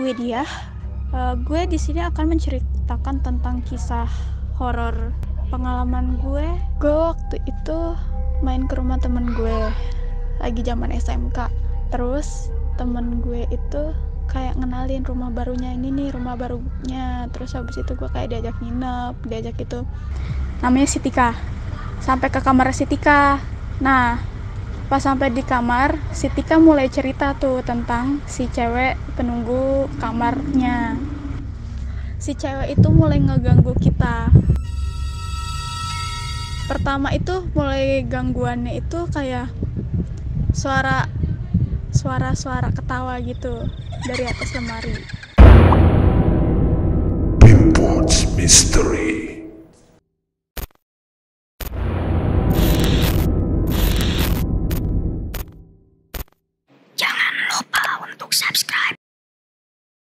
gue Dia. Gue di sini akan menceritakan tentang kisah horor pengalaman gue. Gue waktu itu main ke rumah temen gue lagi zaman SMK. Terus temen gue itu kayak ngenalin rumah barunya ini nih, rumah barunya. Terus habis itu gue kayak diajak nginep, diajak itu. Namanya Sitika. Sampai ke kamar Sitika. Nah, pas sampai di kamar, Sitika mulai cerita tuh tentang si cewek penunggu kamarnya. Si cewek itu mulai ngeganggu kita. Pertama itu mulai gangguannya itu kayak suara ketawa gitu dari atas lemari. Pimpot's Mystery.